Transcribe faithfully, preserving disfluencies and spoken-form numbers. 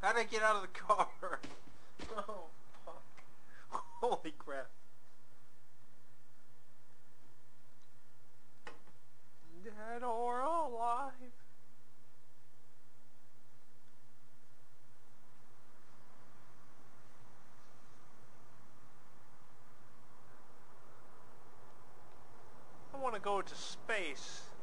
How'd I get out of the car? Oh, fuck. Holy crap. Dead or alive. I want to go to space.